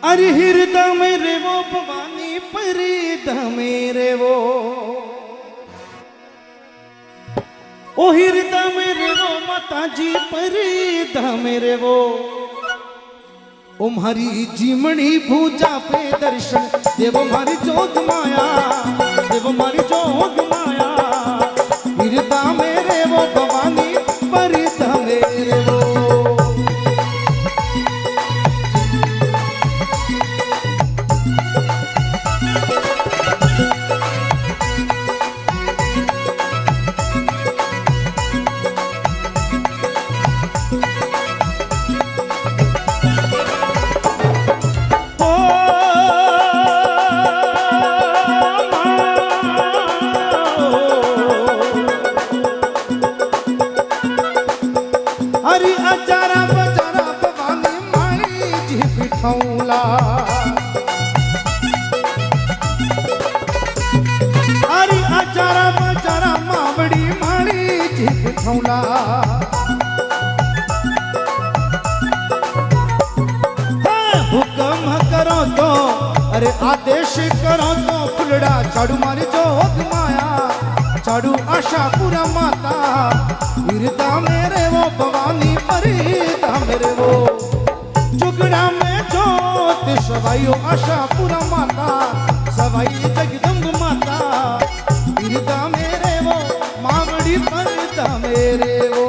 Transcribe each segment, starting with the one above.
अरे हृदय मेरे वो भवानी परिदा मेरे वो ओ हृदय मेरे वो माता जी परिदा मेरे वो ओ मारी जीमणी भूजा पे दर्शन देव मारी जोग माया देव मारी जोग माया हृदय मेरे वो भवानी परिदा मेरे वो अरे अचारा बचारा मावड़ी माड़ी जी बिठौला हुक्म करो तो अरे आदेश करो तो फुलड़ा झाड़ू मारी जोग माया झाड़ू आशा पूरा माता हृदय मेरे वो भवानी परिदा मेरे वो जुगड़ा में जोत सवाइयो आशा पूरा माता सवाई जगदम्ब माता हृदय मेरे वो मावड़ी परिदा मेरे वो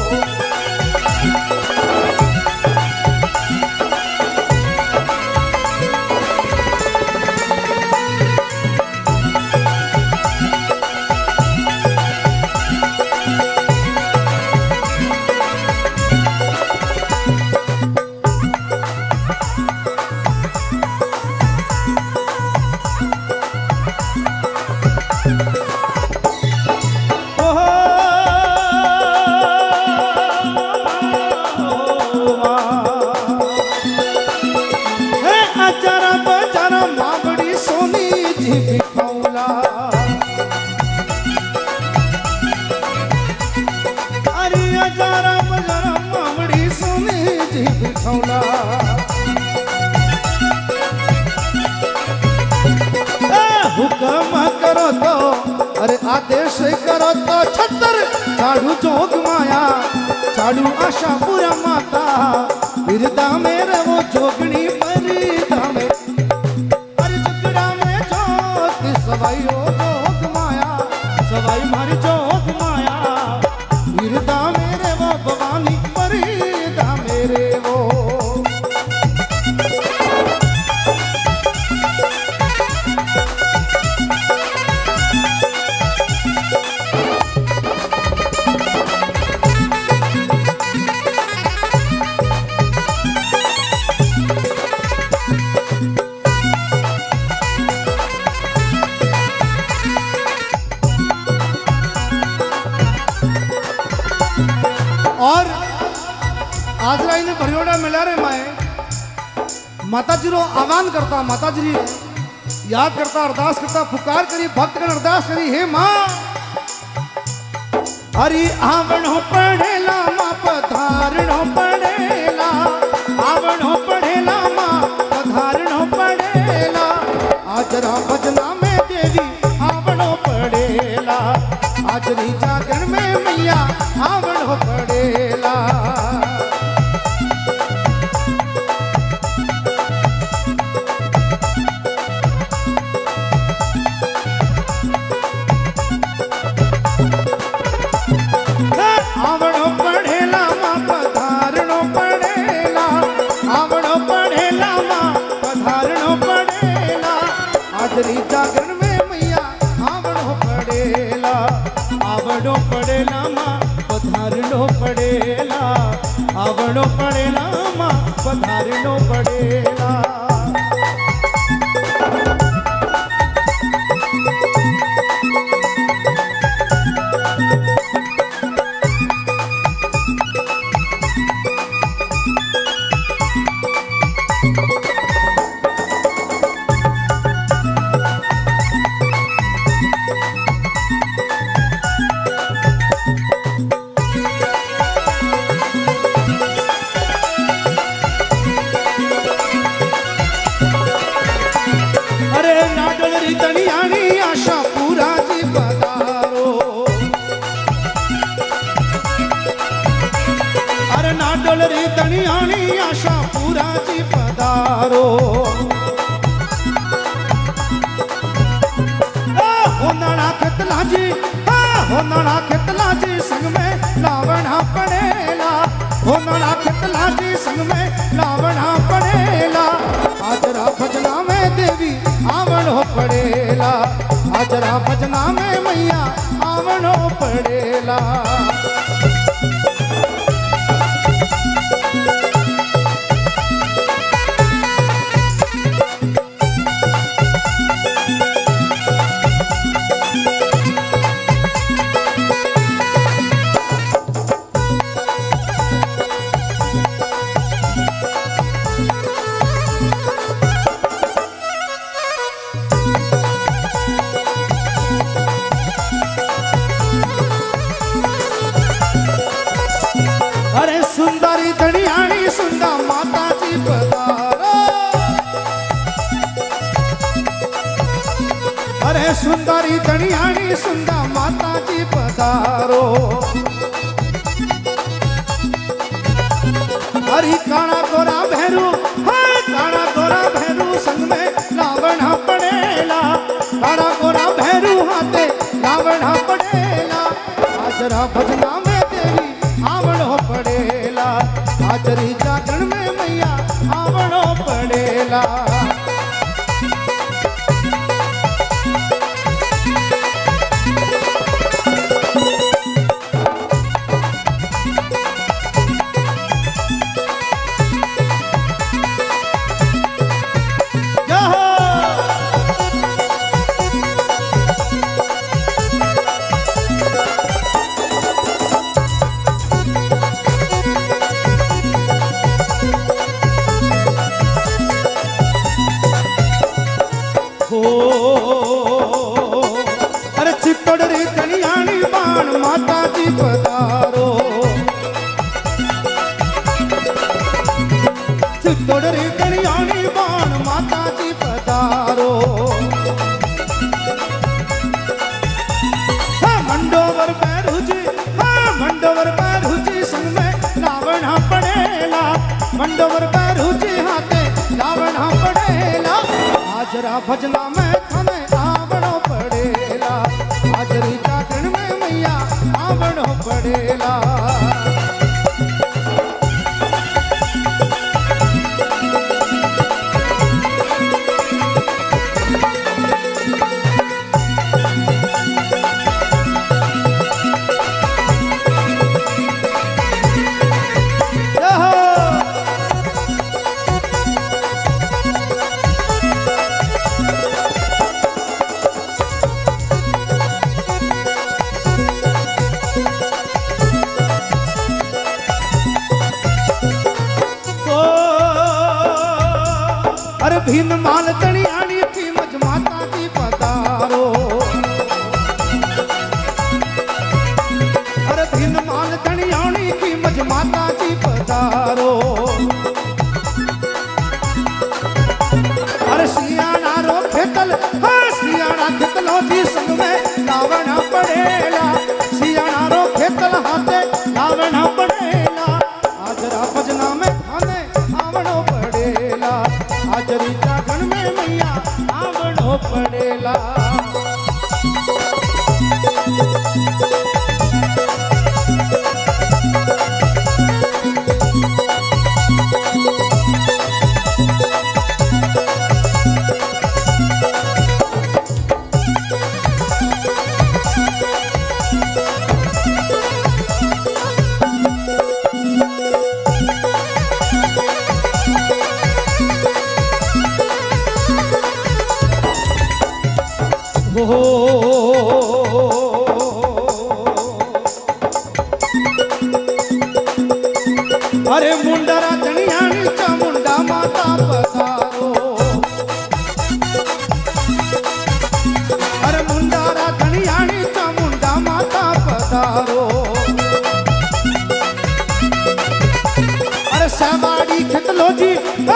हुक्म करो तो अरे आदेश करो तो छतर झाड़ू जोग माया झाड़ू आशा पूरा माता हृदय मेरे वो जोगनी परिदा में अरे जुगड़ा में जोत सवाई ओ जोग माया सवाई मारी जोग माया हृदय मेरे वो भवानी परिदा मेरे वो और आज ने भरियोड़ा मिला रे माए माता जी रो आह्वान करता माता जी याद करता अरदास करता पुकार करी भक्त कर अरदास करी हे माँ हरि आवणो पढ़ेला माँ पधारणो पढ़ेला आवणो पढ़ेला माँ पधारणो पढ़ेला आजरा भजना में देवी आवणो पढ़ेला आजरी जागरण में मैया आवणो पढ़ेला आवणो पढ़ेला माँ पधारणो पढ़ेला आवणो पढ़ेला माँ पधारणो पढ़ेला आजरी जागरण में मैया आवणो पढ़ेला आवणो पढ़ेला माँ पधारणो पढ़ेला आवणो पढ़ेला माँ पधारणो पढ़ेला अरे ना डोलरी तणियाणी आशा पूरा जी पधारो होनाड़ा खेतला जी होनाड़ा खेतला जी संग में लावणा पड़ेला होनाड़ा खेतला जी संग में लावणा पड़ेला हाजरा भजना में देवी आवणो पड़ेला हाजरा भजना में मैया आवणो पड़ेला सुंदरी धनियाणी सुंदा माता जी पधारो अरे सुंदरी धनियाणी सुंदा माता जी पधारो हरी काना गोरा भैरू काना गोरा भैरू संग में लावणा पड़ेला काना गोरा भैरू हाथे लावणा पड़ेला हाजरा भजना में देवी आवणो पड़ेला हाजरी जागरण में मैया आवणो पड़ेला अरे चित्तोड़री कन्याणी बाण माता जी पधारो चित्तोड़री कन्याणी बाण माता जी पधारो मंडोवर पैरूजी संग में लावणा पड़ेला मंडोवर पैरूजी हाथे लावणा पड़ेला हाजरा भजना में थाने आवणो पड़ेला हाजरी जागरण में मैया आवणो पड़ेला अरे भीन माल तणियाणी थी मज माता जी पधारो अरे भीन माल तणियाणी थी मज माता जी पधारो अरे सियाना रो खेतल सियाना खेतलो जी संग में लावणा पड़ेला सियाना रो खेतल हाथे लावणा पड़ेला हाजरा भजना में थाने आवणो पड़ेला हाजरी जागरण में मैया आवणो पड़ेला अरे मुंडरा धनियाणी चामुंडा माता पधारो अरे मुंडरा धनियाणी चामुंडा माता पधारो अरे सवाड़ी खेतलो जी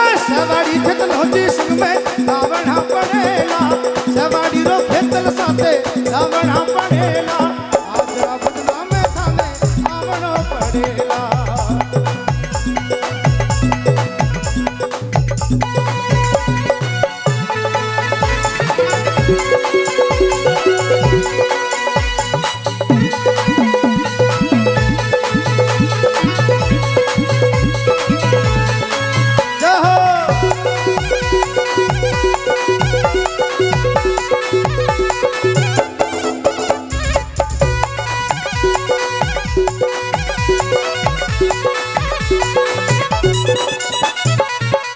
संग में लावणा पड़ेला सवाड़ी रो खेतल साथे लावणा पड़ेला हाजरा भजना में थाने आवणो पड़ेला